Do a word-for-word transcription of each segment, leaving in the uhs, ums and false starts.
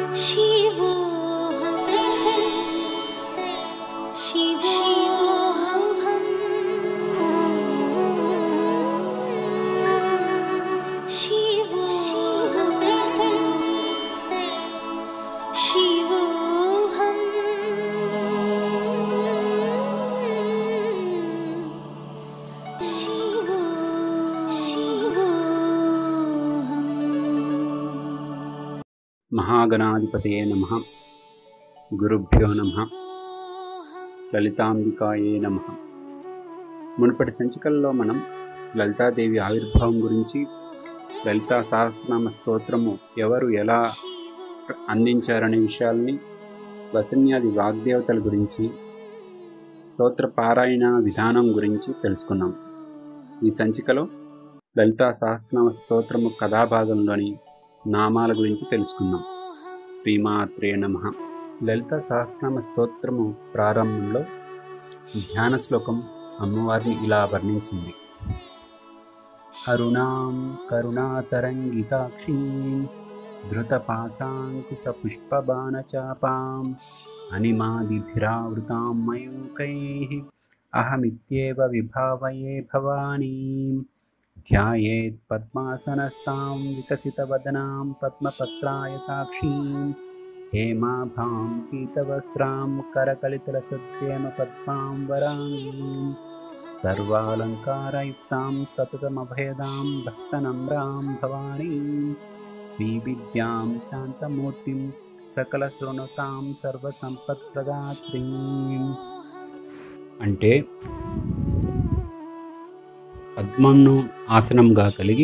మహాగణాధిపతయే నమః. గురుభ్యో నమః. లలితాంబికాయే నమః. మునుపటి సంచికల్లో మనం లలితాదేవి ఆవిర్భావం గురించి, లలితా సహస్రనామ స్తోత్రము ఎవరు ఎలా అందించారనే విషయాల్ని, వసిన్యాది వాగ్దేవతల గురించి, స్తోత్ర పారాయణ విధానం గురించి తెలుసుకున్నాం. ఈ సంచికలో లలితా సహస్రనామ స్తోత్రము కథాభాగంలోని నామాల గురించి తెలుసుకుందాం. శ్రీమాత్రే నమః. లలితా సహస్రనామ స్తోత్రము ప్రారంభంలో ధ్యాన శ్లోకం అమ్మవారిని ఇలా వర్ణించింది. అరుణాం కరుణాతరంగితాక్షీం ధృతపాశాంకుశ పుష్పబాణచాపాం అనిమాదిభిరావృతాం మయూకైః అహమిత్యేవ విభావయే భవానీం ధ్యాయేత్ పద్మాసనస్తాం వికసితవదనాం పద్మపత్రాయతాక్షీం హేమాభాం పీతవస్త్రాం కరకలితలసద్యేమ పద్మాం వరాంగీం సర్వాలంకారయుక్తాం సతతమభయదాం భక్తనమ్రాం భవానీం శ్రీవిద్యాం శాంతమూర్తిం సకలశృణుతాం సర్వసంపత్ప్రదాత్రీం. అంటే పద్మంను ఆసనంగా కలిగి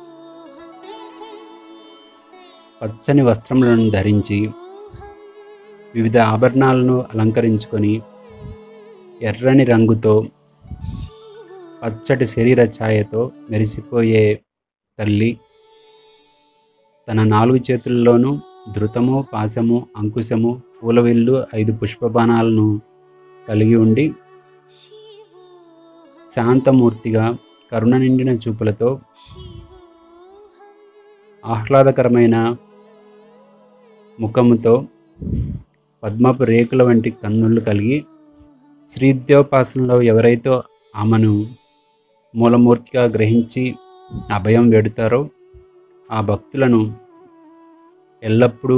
పచ్చని వస్త్రములను ధరించి వివిధ ఆభరణాలను అలంకరించుకొని ఎర్రని రంగుతో పచ్చటి శరీర ఛాయతో మెరిసిపోయే తల్లి తన నాలుగు చేతుల్లోనూ ధృతము, పాశము, అంకుశము, పూలవిల్లు, ఐదు పుష్పబాణాలను కలిగి ఉండి శాంతమూర్తిగా కరుణ నిండిన చూపులతో ఆహ్లాదకరమైన ముఖముతో పద్మపు రేకుల వంటి కన్నులు కలిగి శ్రీద్యోపాసనలో ఎవరైతే ఆమెను మూలమూర్తిగా గ్రహించి అభయం వేడుతారో ఆ భక్తులను ఎల్లప్పుడూ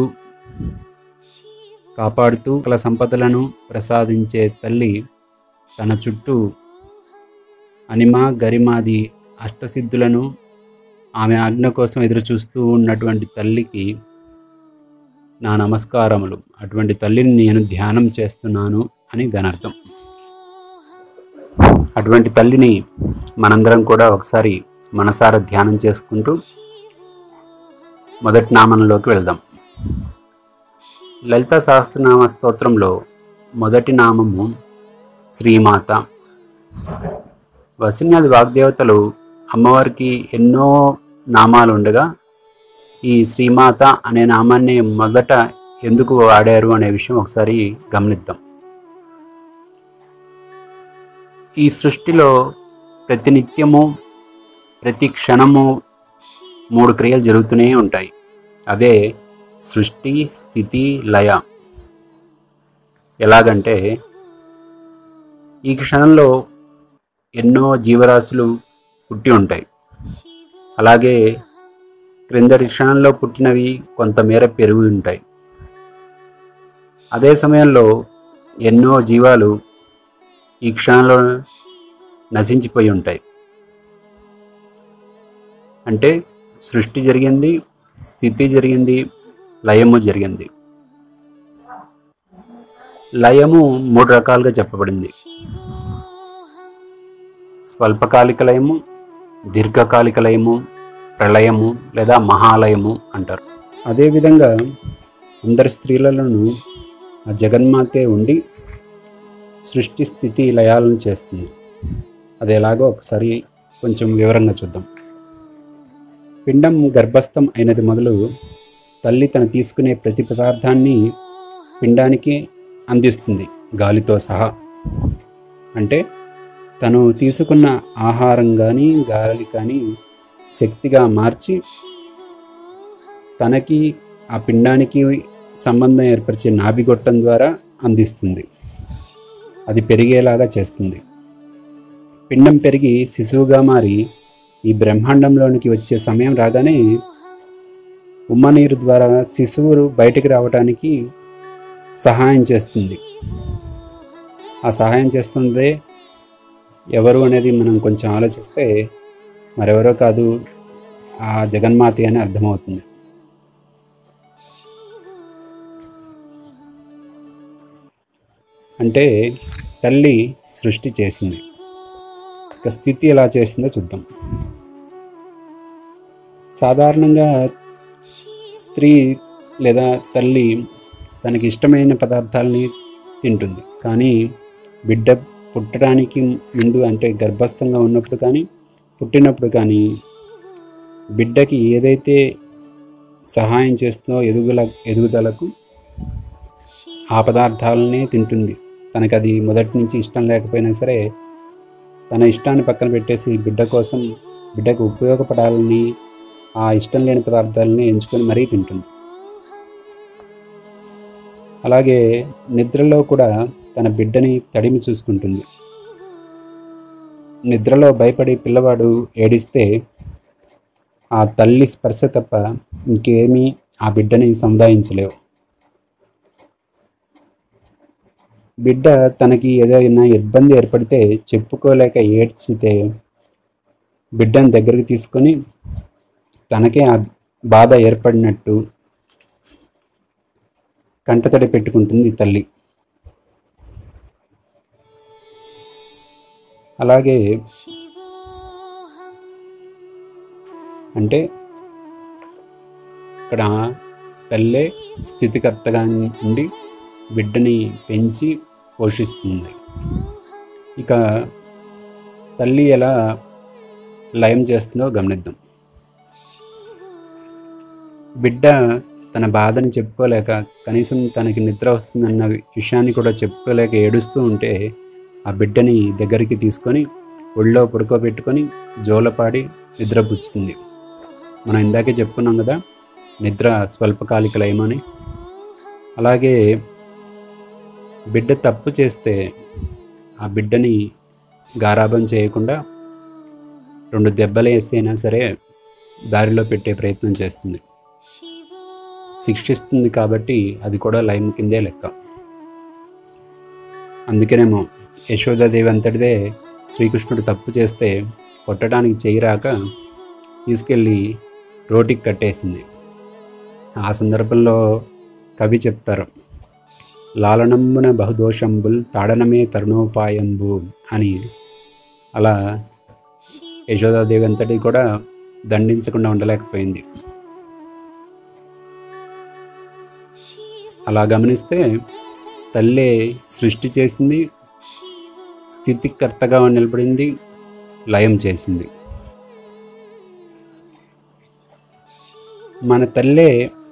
కాపాడుతూ కల సంపదలను ప్రసాదించే తల్లి తన చుట్టూ అనిమ గరిమాది అష్టసిద్ధులను ఆమె ఆజ్ఞ కోసం ఎదురుచూస్తూ ఉన్నటువంటి తల్లికి నా నమస్కారములు. అటువంటి తల్లిని నేను ధ్యానం చేస్తున్నాను అని దానర్థం. అటువంటి తల్లిని మనందరం కూడా ఒకసారి మనసారా ధ్యానం చేసుకుంటూ మొదటి నామంలోకి వెళ్దాం. లలితా సహస్రనామ స్తోత్రంలో మొదటి నామము శ్రీమాత. వసిన్యాది వాగ్దేవతలు అమ్మవారికి ఎన్నో నామాలు ఉండగా ఈ శ్రీమాత అనే నామాన్ని మొదట ఎందుకు వాడారు అనే విషయం ఒకసారి గమనిద్దాం. ఈ సృష్టిలో ప్రతి నిత్యము ప్రతి క్షణము మూడు క్రియలు జరుగుతూనే ఉంటాయి. అవే సృష్టి, స్థితి, లయ. ఎలాగంటే ఈ క్షణంలో ఎన్నో జీవరాశులు పుట్టి ఉంటాయి. అలాగే క్రిందటి క్షణంలో పుట్టినవి కొంతమేర పెరిగి ఉంటాయి. అదే సమయంలో ఎన్నో జీవాలు ఈ క్షణంలో నశించిపోయి ఉంటాయి. అంటే సృష్టి జరిగింది, స్థితి జరిగింది, లయము జరిగింది. లయము మూడు రకాలుగా చెప్పబడింది. స్వల్పకాలిక లయము, దీర్ఘకాలిక లయము, ప్రళయము లేదా మహాలయము అంటారు. అదేవిధంగా అందరి స్త్రీలను ఆ జగన్మాతే ఉండి సృష్టి, స్థితి, లయాలను చేస్తుంది. అది ఎలాగో ఒకసారి కొంచెం వివరంగా చూద్దాం. పిండం గర్భస్థం అయినది మొదలు తల్లి తను తీసుకునే ప్రతి పదార్థాన్ని పిండానికి అందిస్తుంది, గాలితో సహా. అంటే తను తీసుకున్న ఆహారం కానీ గాలి కానీ శక్తిగా మార్చి తనకి ఆ పిండానికి సంబంధం ఏర్పరిచే నాభిగొట్టం ద్వారా అందిస్తుంది. అది పెరిగేలాగా చేస్తుంది. పిండం పెరిగి శిశువుగా మారి ఈ బ్రహ్మాండంలోనికి వచ్చే సమయం రాగానే ఉమ్మ నీరు ద్వారా శిశువు బయటికి రావడానికి సహాయం చేస్తుంది. ఆ సహాయం చేస్తుందే ఎవరు అనేది మనం కొంచెం ఆలోచిస్తే మరెవరో కాదు, ఆ జగన్మాత అని అర్థమవుతుంది. అంటే తల్లి సృష్టి చేసింది. ఇక స్థితి ఎలా చేసిందో చూద్దాం. సాధారణంగా స్త్రీ లేదా తల్లి తనకి ఇష్టమైన పదార్థాలని తింటుంది. కానీ బిడ్డ పుట్టడానికి ముందు, అంటే గర్భస్థంగా ఉన్నప్పుడు కానీ పుట్టినప్పుడు కానీ బిడ్డకి ఏదైతే సహాయం చేస్తుందో ఎదుగుల ఎదుగుదలకు ఆ పదార్థాలనే తింటుంది. తనకు అది మొదటి నుంచి ఇష్టం లేకపోయినా సరే తన ఇష్టాన్ని పక్కన పెట్టేసి బిడ్డ కోసం, బిడ్డకు ఉపయోగపడాలని ఆ ఇష్టం లేని పదార్థాలని ఎంచుకొని మరీ తింటుంది. అలాగే నిద్రలో కూడా తన బిడ్డని తడిమి చూసుకుంటుంది. నిద్రలో భయపడి పిల్లవాడు ఏడిస్తే ఆ తల్లి స్పర్శ తప్ప ఇంకేమీ ఆ బిడ్డని సముదాయించలేవు. బిడ్డ తనకి ఏదైనా ఇబ్బంది ఏర్పడితే చెప్పుకోలేక ఏడ్చితే బిడ్డను దగ్గరికి తీసుకొని తనకే ఆ బాధ ఏర్పడినట్టు కంటతడి పెట్టుకుంటుంది తల్లి. అలాగే అంటే ఇక్కడ తల్లే స్థితికర్తగా ఉండి బిడ్డని పెంచి పోషిస్తుంది. ఇక తల్లి ఎలా లయం చేస్తుందో గమనిద్దాం. బిడ్డ తన బాధని చెప్పుకోలేక, కనీసం తనకి నిద్ర వస్తుందన్న విషయాన్ని కూడా చెప్పుకోలేక ఏడుస్తూ ఉంటే ఆ బిడ్డని దగ్గరికి తీసుకొని ఒళ్ళో పడుకోబెట్టుకొని జోలపాడి నిద్రపుచ్చుతుంది. మనం ఇందాకే చెప్పుకున్నాం కదా, నిద్ర స్వల్పకాలిక లయమని. అలాగే బిడ్డ తప్పు చేస్తే ఆ బిడ్డని గారాబం చేయకుండా రెండు దెబ్బలు వేసైనా సరే దారిలో పెట్టే ప్రయత్నం చేస్తుంది. శిక్షిస్తుంది కాబట్టి అది కూడా లయం కిందే లెక్క. అందుకేనేమో యశోదాదేవి అంతటిదే శ్రీకృష్ణుడు తప్పు చేస్తే కొట్టడానికి చేయి రాక తీసుకెళ్ళి రోటికి కట్టేసింది. ఆ సందర్భంలో కవి చెప్తారు, లాలనంబున బహుదోషంబుల్ తాడనమే తరుణోపాయంబు అని. అలా యశోదాదేవి అంతటి కూడా దండించకుండా ఉండలేకపోయింది. అలా గమనిస్తే తల్లే సృష్టి చేసింది, స్థితికర్తగా నిలబడింది, లయం చేసింది. మన తల్లే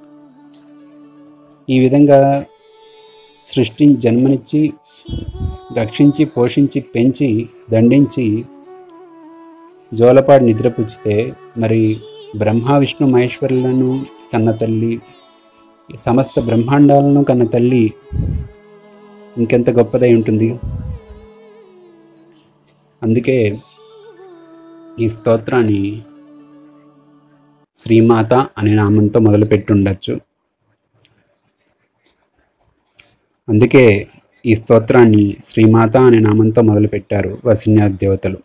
ఈ విధంగా సృష్టి జన్మనిచ్చి రక్షించి పోషించి పెంచి దండించి జోలపాడి నిద్రపుచ్చితే మరి బ్రహ్మ విష్ణు మహేశ్వరులను కన్న తల్లి, సమస్త బ్రహ్మాండాలను కన్న తల్లి ఇంకెంత గొప్పదై ఉంటుంది. అందుకే ఈ స్తోత్రాన్ని శ్రీమాత అనే నామంతో మొదలుపెట్టి ఉండొచ్చు. అందుకే ఈ స్తోత్రాన్ని శ్రీమాత అనే నామంతో మొదలుపెట్టారు వసిన్యాది దేవతలు.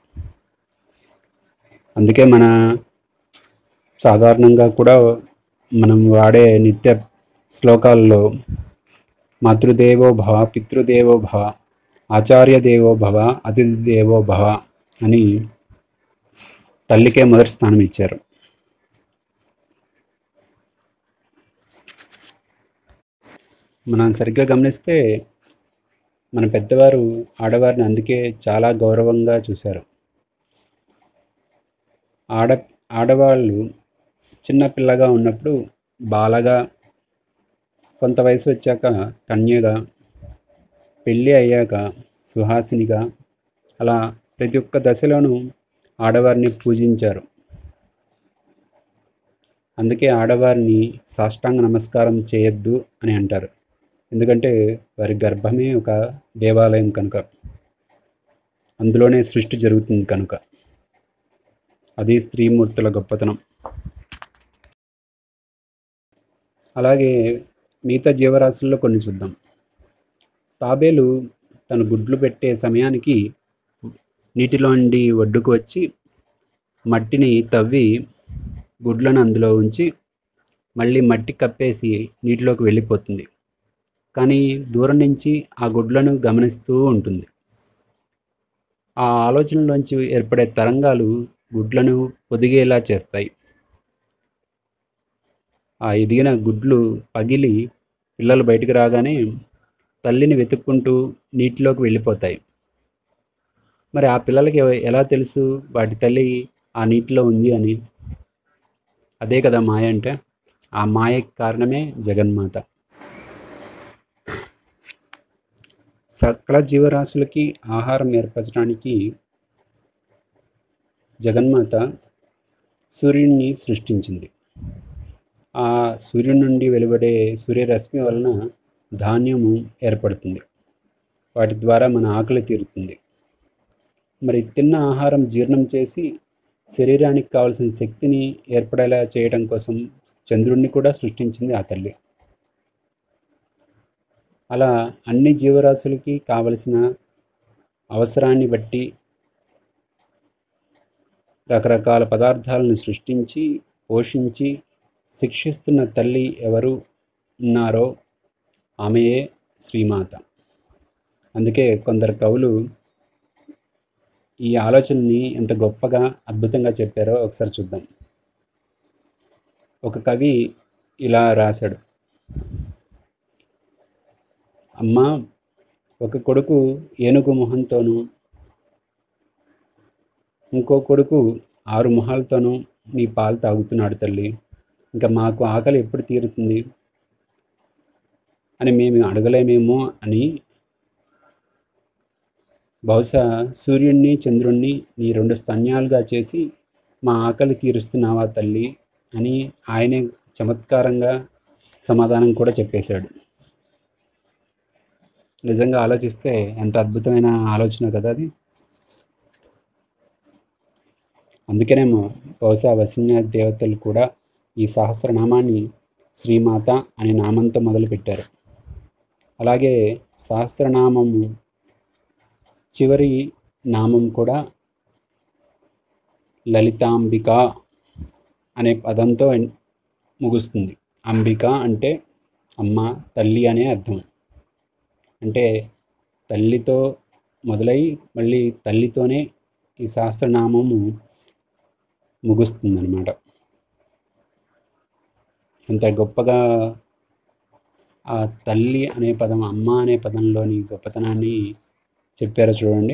అందుకే మన సాధారణంగా కూడా మనం వాడే నిత్య శ్లోకాల్లో మాతృదేవో భవ, పితృదేవో భవ, ఆచార్య దేవో భవ, అతిథి దేవో భవ అని తల్లికే మొదటి స్థానం ఇచ్చారు. మనం సరిగ్గా గమనిస్తే మన పెద్దవారు ఆడవారిని అందుకే చాలా గౌరవంగా చూశారు. ఆడ ఆడవాళ్ళు చిన్నపిల్లగా ఉన్నప్పుడు బాలగా, కొంత వయసు వచ్చాక కన్యగా, పెళ్ళి అయ్యాక సుహాసినిగా, అలా ప్రతి ఒక్క దశలోనూ ఆడవారిని పూజించారు. అందుకే ఆడవారిని సాష్టాంగ నమస్కారం చేయొద్దు అని అంటారు. ఎందుకంటే వారి గర్భమే ఒక దేవాలయం కనుక, అందులోనే సృష్టి జరుగుతుంది కనుక. అది స్త్రీమూర్తుల గొప్పతనం. అలాగే మిగతా జీవరాశుల్లో కొన్ని చూద్దాం. తాబేలు తన గుడ్లు పెట్టే సమయానికి నీటిలో నుండి ఒడ్డుకు వచ్చి మట్టిని తవ్వి గుడ్లను అందులో ఉంచి మళ్ళీ మట్టి కప్పేసి నీటిలోకి వెళ్ళిపోతుంది. కానీ దూరం నుంచి ఆ గుడ్లను గమనిస్తూ ఉంటుంది. ఆ ఆలోచనలోంచి ఏర్పడే తరంగాలు గుడ్లను పొదిగేలా చేస్తాయి. ఆ ఎదిగిన గుడ్లు పగిలి పిల్లలు బయటకు రాగానే తల్లిని వెతుక్కుంటూ నీటిలోకి వెళ్ళిపోతాయి. మరి ఆ పిల్లలకి ఎలా తెలుసు వాటి తల్లి ఆ నీటిలో ఉంది అని? అదే కదా మాయ అంటే. ఆ మాయకి కారణమే జగన్మాత. సకల జీవరాశులకి ఆహారం ఏర్పరచడానికి జగన్మాత సూర్యుడిని సృష్టించింది. ఆ సూర్యుడి నుండి వెలువడే సూర్యరశ్మి వలన ధాన్యము ఏర్పడుతుంది. వాటి ద్వారా మన ఆకలి తీరుతుంది. మరి తిన్న ఆహారం జీర్ణం చేసి శరీరానికి కావలసిన శక్తిని ఏర్పడేలా చేయడం కోసం చంద్రుడిని కూడా సృష్టించింది ఆ తల్లి. అలా అన్ని జీవరాశులకి కావలసిన అవసరాన్ని బట్టి రకరకాల పదార్థాలను సృష్టించి పోషించి శిక్షిస్తున్న తల్లి ఎవరు ఉన్నారో ఆమెయే శ్రీమాత. అందుకే కొందరు కవులు ఈ ఆలోచనని ఎంత గొప్పగా అద్భుతంగా చెప్పారో ఒకసారి చూద్దాం. ఒక కవి ఇలా రాశాడు. అమ్మ, ఒక కొడుకు ఏనుగు మొహంతోనూ ఇంకో కొడుకు ఆరు మొహాలతోనూ నీ పాలు తాగుతున్నాడు తల్లి. ఇంకా మాకు ఆకలి ఎప్పుడు తీరుతుంది అని మేము అడగలేమేమో అని. బహుశా సూర్యుడిని చంద్రుణ్ణి నీ రెండు స్తన్యాలుగా చేసి మా ఆకలి తీరుస్తున్నావా తల్లి అని ఆయనే చమత్కారంగా సమాధానం కూడా చెప్పేశాడు. నిజంగా ఆలోచిస్తే ఎంత అద్భుతమైన ఆలోచన కదా అది. అందుకనేమో బహుశా వసిన్య దేవతలు కూడా ఈ సహస్రనామాన్ని శ్రీమాత అనే నామంతో మొదలుపెట్టారు. అలాగే సహస్రనామము చివరి నామం కూడా లలితాంబిక అనే పదంతో ముగుస్తుంది. అంబిక అంటే అమ్మ, తల్లి అనే అర్థం. అంటే తల్లితో మొదలై మళ్ళీ తల్లితోనే ఈ సహస్రనామము ముగుస్తుందన్నమాట. ఎంత గొప్పగా ఆ తల్లి అనే పదం, అమ్మ అనే పదంలోని గొప్పతనాన్ని చెప్పారో చూడండి.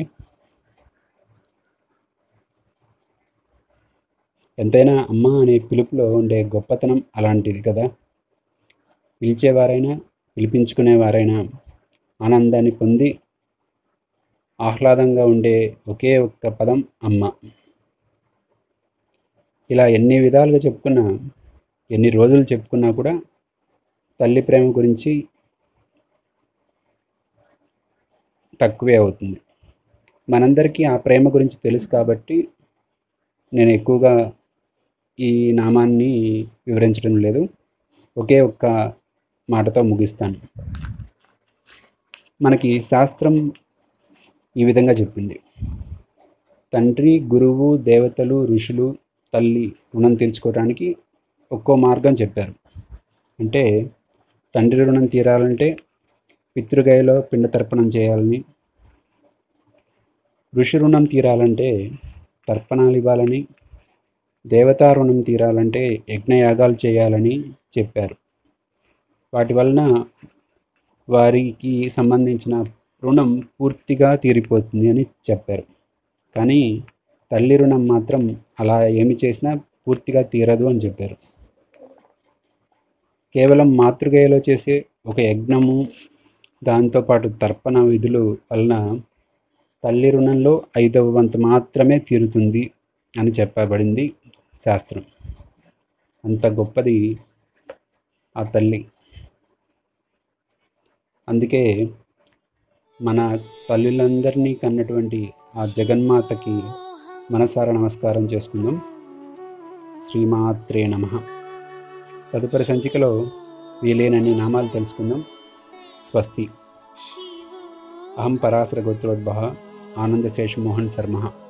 ఎంతైనా అమ్మ అనే పిలుపులో ఉండే గొప్పతనం అలాంటిది కదా. పిలిచేవారైనా పిలిపించుకునేవారైనా ఆనందాన్ని పొంది ఆహ్లాదంగా ఉండే ఒకే ఒక్క పదం అమ్మ. ఇలా ఎన్ని విధాలుగా చెప్పుకున్నా, ఎన్ని రోజులు చెప్పుకున్నా కూడా తల్లి ప్రేమ గురించి తక్కువే అవుతుంది. మనందరికీ ఆ ప్రేమ గురించి తెలుసు కాబట్టి నేను ఎక్కువగా ఈ నామాన్ని వివరించడం లేదు. ఒకే ఒక్క మాటతో ముగిస్తాను. మనకి శాస్త్రం ఈ విధంగా చెప్పింది. తండ్రి, గురువు, దేవతలు, ఋషులు, తల్లి రుణం తీర్చుకోవడానికి ఒక్కో మార్గం చెప్పారు. అంటే తండ్రి రుణం తీరాలంటే పితృగయలో పిండ తర్పణం చేయాలని, ఋషి రుణం తీరాలంటే తర్పణాలు ఇవ్వాలని, దేవతా రుణం తీరాలంటే యజ్ఞయాగాలు చేయాలని చెప్పారు. వాటి వలన వారికి సంబంధించిన రుణం పూర్తిగా తీరిపోతుంది అని చెప్పారు. కానీ తల్లి రుణం మాత్రం అలా ఏమి చేసినా పూర్తిగా తీరదు అని చెప్పారు. కేవలం మాతృగయలో చేసే ఒక యజ్ఞము, దాంతోపాటు తర్పణ విధులు వలన తల్లి రుణంలో ఐదవ వంతు మాత్రమే తీరుతుంది అని చెప్పబడింది శాస్త్రం. అంత గొప్పది ఆ తల్లి. అందుకే మన తల్లులందరినీ కన్నటువంటి ఆ జగన్మాతకి మనసారా నమస్కారం చేసుకుందాం. శ్రీమాత్రే నమః. తదుపరి సంచికలో వీలైనన్ని నామాలు తెలుసుకుందాం. స్వస్తి. అహం పరాశర గోత్రోద్భవ ఆనందశేష్ మోహన్ శర్మ.